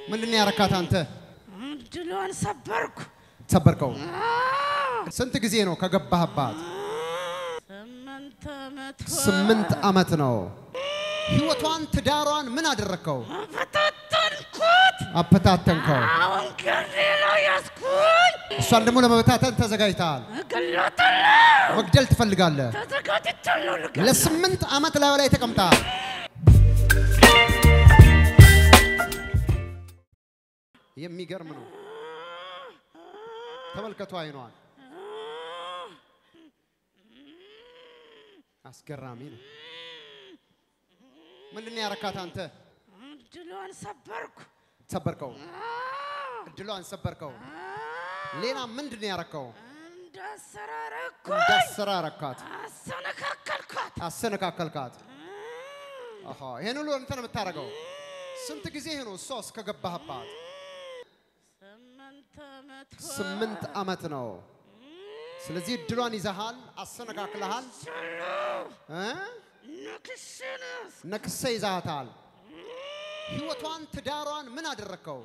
ምንድነው ያረካት አንተ? ድሏን ሰበርኩ። ሰበርከው? ስንት ጊዜ ነው ከገባህባት? 8 አመት ነው። ህይወቷን ትዳሯን ምን አደረከው? አፈታተንከው። አሁን ገሬለው ያስኩኝ። እሷን ደግሞ ለመበታተን ተዘጋጅተሃል። ገላታለሁ። መግደል ትፈልጋለህ? ተዘጋጅቻለሁ። ለ8 አመት ላይ ተቀምጠሃል። የሚገርም ነው። ተመልከቱ አይኗን። አስገራሚ ነው። ምንድነው ያረካት አንተ? ድሏን ሰበርኩ። ሰበርከው? ድሏን ሰበርከው? ሌላ ምንድነው ያረከው? እንዳሰራረካት። አሰነካከልካት። አሃ ይሄን ሁሉ አንተ ነው የምታረገው? ስንት ጊዜ ነው እሷስ ከገባህባት? 8 አመት ነው። ስለዚህ ድሏን ይዘሃል፣ አሰነካክለሃል። ነክሰ ይዛታል። ህይወቷን ትዳሯን ምን አደረከው?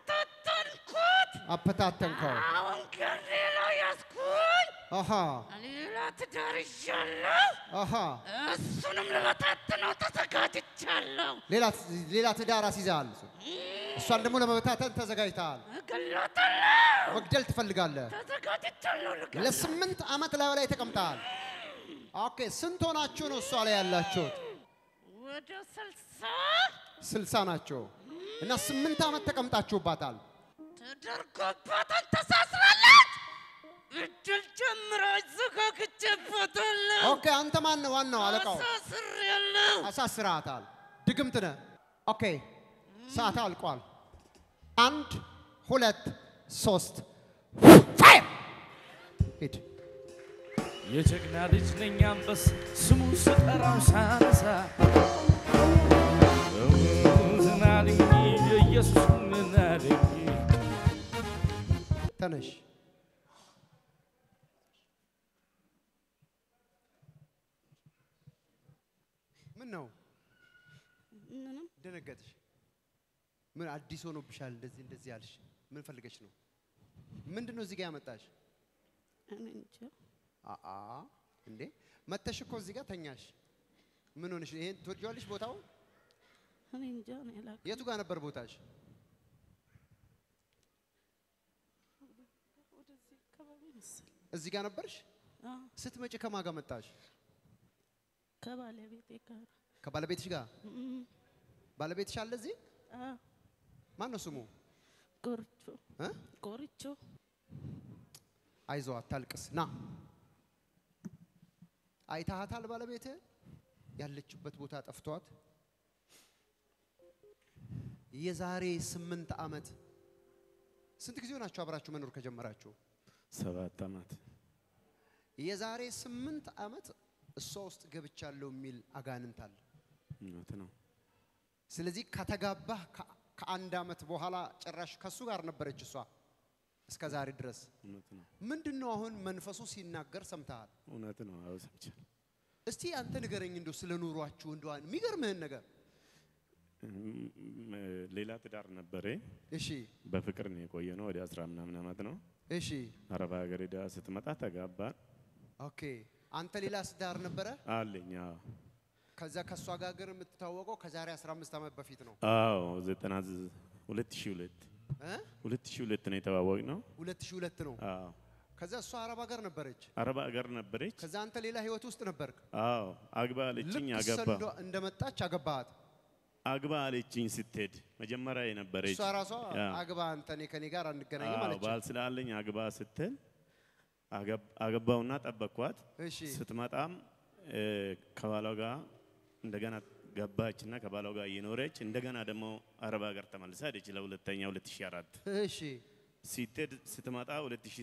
አፈታተንከው። አሁን ገሬለው ያስኩኝ። አሃ ሌላ ትዳር ይዣለሁ። አሃ እሱንም ለበታተነው ተዘጋጅቻለሁ። ሌላ ትዳር አስይዘሃል። እሷን ደግሞ ለመበታተን ተዘጋጅተሃል። ገላታለሁ። መግደል ትፈልጋለህ? ተዘጋጅቻለሁ። ለ8 አመት ላይ ተቀምጠሃል። ኦኬ ስንት ሆናችሁ ነው እሷ ላይ ያላችሁት? ወደ 60 ናቸው። እና 8 አመት ተቀምጣችሁባታል። ተደርጎባታል። ተሳስራለች። እድል ጀምራች ዘጋግቼባታለሁ። ኦኬ አንተ ማን ነው ዋናው አለቃው? አሳስሬያለሁ። አሳስራታል። ድግምት ነህ። ኦኬ ሰዓት አልቋል። 1 2 3 ፋይር ሂድ። የጀግና ልጅ ነኝ አንበሳ ስሙ ስጠራው ሳነሳ ዝናልኝ ኢየሱስ ምናልኝ ተነሽ። ምን ነው ደነገጥሽ? ምን አዲስ ሆኖብሻል? እንደዚህ ያልሽ ምን ፈልገሽ ነው? ምንድነው እዚህ ጋር ያመጣሽ? እንዴ እንዴ መተሽ እኮ እዚህ ጋር ተኛሽ። ምን ሆነሽ? ይሄን ትወጂዋለሽ ቦታው? እኔ እንጃ ነው ያላቀ። የቱ ጋር ነበር ቦታሽ? ወደዚህ አካባቢ መሰለኝ። እዚህ ጋር ነበርሽ? ስትመጪ ከማን ጋር መጣሽ? ከባለቤቴ ጋር። ከባለቤትሽ ጋር? ባለቤትሽ አለ እዚህ? ማን ነው ስሙ? ጎርቾ። ጎርቾ። አይዞህ አታልቅስ ና። አይታሃታል ባለቤት ያለችበት ቦታ ጠፍቷት? የዛሬ 8 አመት። ስንት ጊዜ ሆናችሁ አብራችሁ መኖር ከጀመራችሁ? 7 አመት። የዛሬ 8 አመት እሷ ውስጥ ገብቻለሁ የሚል አጋንንት አለ። እውነት ነው። ስለዚህ ከተጋባህ ከ1 አመት በኋላ ጭራሽ ከሱ ጋር ነበረች እሷ እስከ ዛሬ ድረስ። እውነት ነው። ምንድነው አሁን መንፈሱ ሲናገር ሰምተሃል? እውነት ነው። አዎ ሰምቻለሁ። እስቲ አንተ ንገረኝ እንደው ስለ ኑሯችሁ እንደው የሚገርምህን ነገር። ሌላ ትዳር ነበረ። እሺ በፍቅር ነው የቆየነው ወደ 10 ምናምን አመት ነው። እሺ አረብ ሀገር ሄዳ ስትመጣ ተጋባን። ኦኬ አንተ ሌላ ትዳር ነበረ? አለኝ። አዎ ከዛ ከሷ ጋር ግን የምትታወቀው ከዛሬ 15 አመት በፊት ነው? አዎ 2002 2002 ነው የተዋወቅነው። 2002 ነው። አዎ ከዛ እሷ አረብ ሀገር ነበረች? አረብ ሀገር ነበረች። ከዛ አንተ ሌላ ህይወት ውስጥ ነበርክ? አዎ አግባ አለችኝ። አገባ። እንደመጣች አገባሃት? አግባ አለችኝ ስትሄድ መጀመሪያ የነበረች እሷ ራሷ አግባ አንተ ከኔ ጋር አንገናኝም አለች። ባል ስላለኝ አግባ ስትል አገባውና ጠበቅኳት። ስትመጣም ከባሏ ጋር እንደገና ገባችና ከባሏ ጋር እየኖረች እንደገና ደግሞ አረብ ሀገር ተመልሳ ሄደች ለሁለተኛ 2004። እሺ ስትሄድ ስትመጣ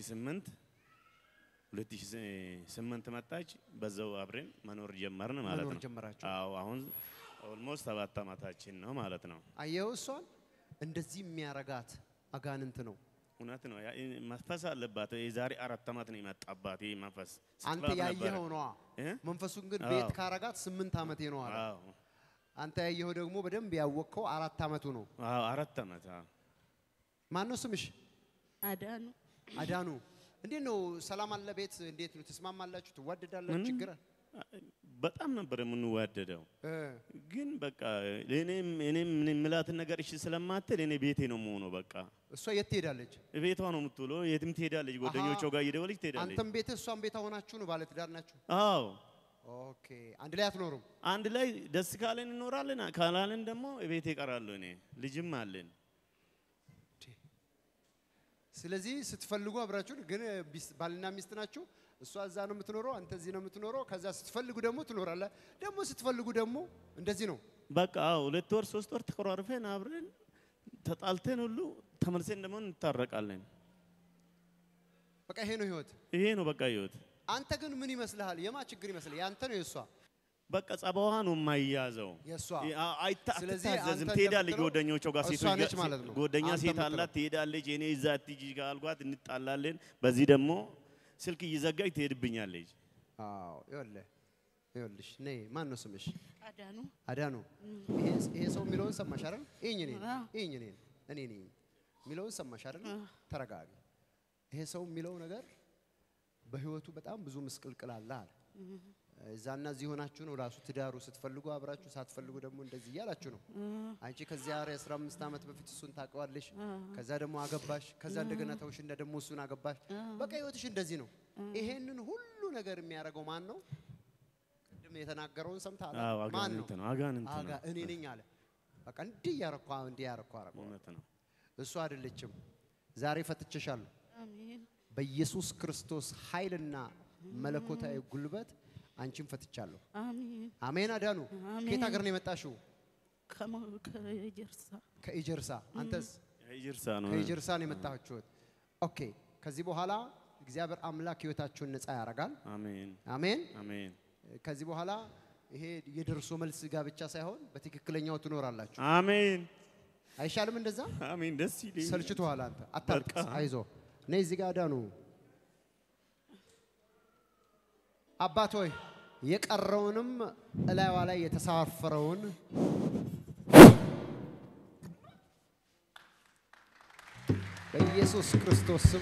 2008 መጣች። በዛው አብረን መኖር ጀመርን ማለት ነው። አዎ አሁን ኦልሞስት 7 አመታችን ነው ማለት ነው። አየው እሷን እንደዚህ የሚያረጋት አጋንንት ነው። እውነት ነው። መንፈስ አለባት። የዛሬ 4 አመት ነው የመጣባት ይሄ መንፈስ። አንተ ያየኸው ነው መንፈሱን ግን ቤት ካረጋት 8 አመት ነው አለ። አንተ ያየኸው ደግሞ በደንብ ያወቀው 4 አመቱ ነው። አዎ 4 አመት። ማን ነው ስምሽ? አዳኑ አዳኑ እንዴት ነው ሰላም አለ ቤት እንዴት ነው ተስማማላችሁ ትዋደዳላችሁ ችግር በጣም ነበር የምንዋደደው ግን በቃ እኔም ምላት ነገር እሺ ስለማትል እኔ ቤቴ ነው የምሆነው በቃ እሷ የት ትሄዳለች ቤቷ ነው የምትውለው የትም ትሄዳለች ጓደኞቿ ጋር እየደወለች ትሄዳለች አንተም ቤት እሷም ቤት ሆናችሁ ነው ባለ ትዳር ናችሁ አዎ ኦኬ አንድ ላይ አትኖሩም አንድ ላይ ደስ ካለን እንኖራለን ካላለን ደግሞ ቤቴ እቀራለሁ እኔ ልጅም አለን ስለዚህ ስትፈልጉ አብራችሁ ግን ባልና ሚስት ናችሁ እሷ እዛ ነው የምትኖረው አንተ እዚህ ነው የምትኖረው ከዛ ስትፈልጉ ደግሞ ትኖራለህ ደግሞ ስትፈልጉ ደግሞ እንደዚህ ነው በቃ 2 ወር 3 ወር ተቆራርፈን አብረን ተጣልተን ሁሉ ተመልሰን ደግሞ እንታረቃለን በቃ ይሄ ነው ህይወት ይሄ ነው በቃ ህይወት አንተ ግን ምን ይመስልሃል የማ ችግር ይመስል ያንተ ነው የሷ በቃ ጸባዋ ነው የማይያዘው የሷ አይታዘዝም ትሄዳለች ጓደኞቿ ጋር ሴቶች ጓደኛ ሴት አላት ትሄዳለች እኔ እዛ ትጂ ጋር አልጓት እንጣላለን በዚህ ደግሞ ስልክ ይዘጋጅ ትሄድብኛለች አዎ ይኸውልሽ ነይ ማን ነው ስምሽ አዳኑ አዳኑ ይሄ ሰው የሚለውን ሰማሽ አይደል እኔ ነኝ የሚለውን ሰማሽ አይደል ተረጋጊ ይሄ ሰው የሚለው ነገር በህይወቱ በጣም ብዙ ምስቅልቅል አለ እዛና እዚህ ሆናችሁ ነው ራሱ ትዳሩ ስትፈልጉ አብራችሁ ሳትፈልጉ ደግሞ እንደዚህ ያላችሁ ነው አንቺ ከዚያ 15 አመት በፊት እሱን ታቀዋለሽ ከዛ ደግሞ አገባሽ ከዛ እንደገና ተውሽና ደግሞ እሱን አገባሽ በቃ ህይወትሽ እንደዚህ ነው ይሄንን ሁሉ ነገር የሚያረጋው ማን ነው ቅድም የተናገረውን ሰምታለ ማን ነው አጋንንት ነው እኔ ነኝ አለ በቃ እንዲህ ያረኳ እውነት ነው እሱ አይደለችም ዛሬ ፈትቼሻለሁ አሜን በኢየሱስ ክርስቶስ ኃይልና መለኮታዊ ጉልበት አንቺን ፈትቻለሁ አሜን አሜን አዳኑ ከየት ሀገር ነው የመጣሽው ከኢጀርሳ አንተስ ከኢጀርሳ ነው የመጣችሁት ኦኬ ከዚህ በኋላ እግዚአብሔር አምላክ ህይወታችሁን ነፃ ያረጋል አሜን አሜን አሜን ከዚህ በኋላ ይሄ የደርሶ መልስ ጋብቻ ሳይሆን በትክክለኛው ትኖራላችሁ አሜን አይሻልም እንደዛ አሜን ደስ ይለኝ ሰልችቷል አንተ አታልቅስ አይዞ ነይ እዚህ ጋር አዳኑ አባት ሆይ የቀረውንም እላይዋ ላይ የተሳፈረውን በኢየሱስ ክርስቶስ ስም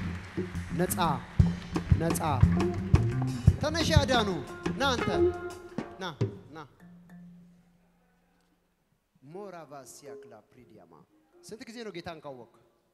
ነፃ ተነሽ አዳኑ ና አንተ ና ሞራቫሲያክላ ፕሪዲያማ ስንት ጊዜ ነው ጌታን ካወቅ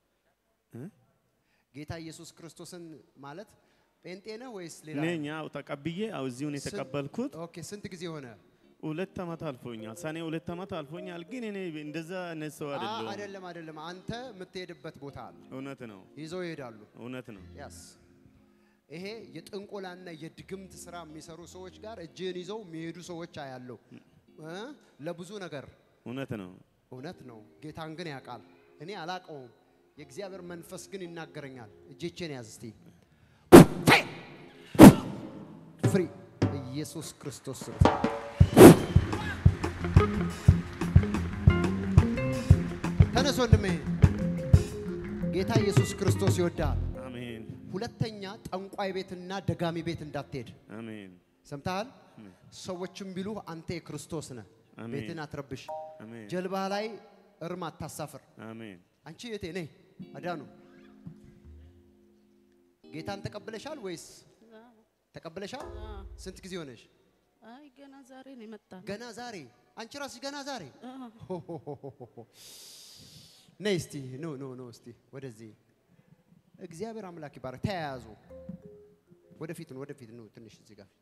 ጌታ ኢየሱስ ክርስቶስን ማለት ጴንጤ ነው ወይስ ሌላ ነኛው ተቀብዬ አው እዚሁ ነው የተቀበልኩት ኦኬ ስንት ጊዜ ሆነ 2 አመት አልፎኛል ሰኔ 2 አመት አልፎኛል ግን እኔ እንደዛ ነሰው አይደለም አንተ የምትሄድበት ቦታ አለ እውነት ነው ይዘው ይሄዳሉ እውነት ነው ያስ ይሄ የጥንቆላና የድግምት ስራ የሚሰሩ ሰዎች ጋር እጅን ይዘው የሚሄዱ ሰዎች አያለው ለብዙ ነገር እውነት ነው ጌታን ግን ያውቃል እኔ አላቀውም የእግዚአብሔር መንፈስ ግን ይናገረኛል እጄን ያዝ እስቲ ፍሪ ኢየሱስ ክርስቶስ ተነስ ወንድሜ ጌታ ኢየሱስ ክርስቶስ ይወዳል አሜን ሁለተኛ ጠንቋይ ቤትና ደጋሚ ቤት እንዳትሄድ አሜን ሰምታል ሰዎችም ቢሉ አንተ የክርስቶስ ነህ ቤትን አትረብሽ አሜን ጀልባ ላይ እርም አታሳፍር አሜን አንቺ የቴ ነይ አዳኑ ጌታን ተቀበለሻል ወይስ ተቀበለሻል ስንት ጊዜ ሆነሽ አይ ገና ዛሬ ነው የመጣው ገና ዛሬ አንቺ ራስሽ ገና ዛሬ ነይ እስቲ ኖ እስቲ ወደዚህ እግዚአብሔር አምላክ ይባርክ ተያያዙ ወደፊት ነው ትንሽ እዚህ ጋር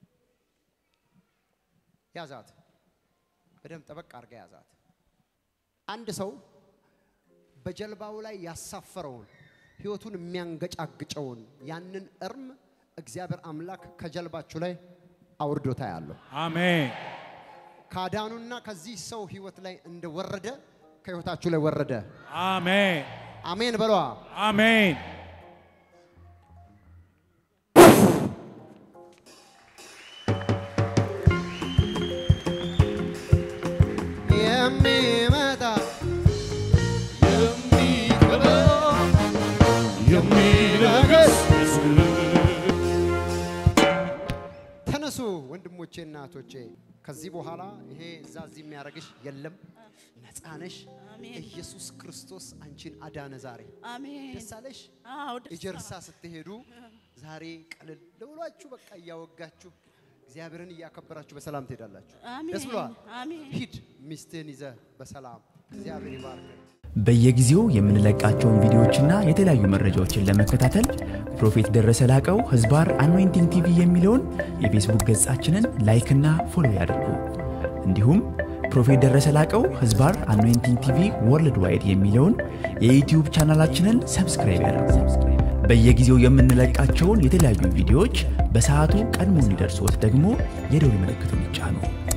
ያዛት በደም ጠበቅ አርጋ ያዛት አንድ ሰው በጀልባው ላይ ያሳፈረውን ህይወቱን የሚያንገጫግጨውን ያንን እርም እግዚአብሔር አምላክ ከጀልባችሁ ላይ አውርዶታ ያለው አሜን ካዳኑና ከዚህ ሰው ህይወት ላይ እንደወረደ ከህይወታችሁ ላይ ወረደ አሜን አሜን በሏ አሜን የሚመጣ የሚነግስ ተነሱ ወንድሞቼና እህቶቼ ከዚህ በኋላ ይሄ እዚህ የሚያረግሽ የለም ነፃ ነሽ ኢየሱስ ክርስቶስ አንቺን አዳነ ዛሬ አሜን ደሳለሽ አዎ ደስ እጀርሳ ስትሄዱ ዛሬ ቀለል ብሏችሁ በቃ ያወጋችሁ እግዚአብሔርን ያከበራችሁ በሰላም ትሄዳላችሁ ደስ ብሏል አሜን ሂድ ሚስትን ይዘህ በሰላም እግዚአብሔር ይባርክ በየጊዜው የምንለቃቸውን ቪዲዮዎችና የተለያዩ መረጃዎችን ለመከታተል ፕሮፌት ደረሰ ላቀው ህዝባር አኖይንቲንግ ቲቪ የሚለውን የፌስቡክ ገጻችንን ላይክ እና ፎሎ ያድርጉ እንዲሁም ፕሮፌት ደረሰ ላቀው ህዝባር አኖይንቲንግ ቲቪ ወርልድ ዋይድ የሚለውን የዩቲዩብ ቻናላችንን ሰብስክራይብ ያድርጉ በየጊዜው የምንለቃቸውን የተለያዩ ቪዲዮዎች በሰዓቱ ቀድሞ እንዲደርሶት ደግሞ የደወል ምልክቱን ይጫኑ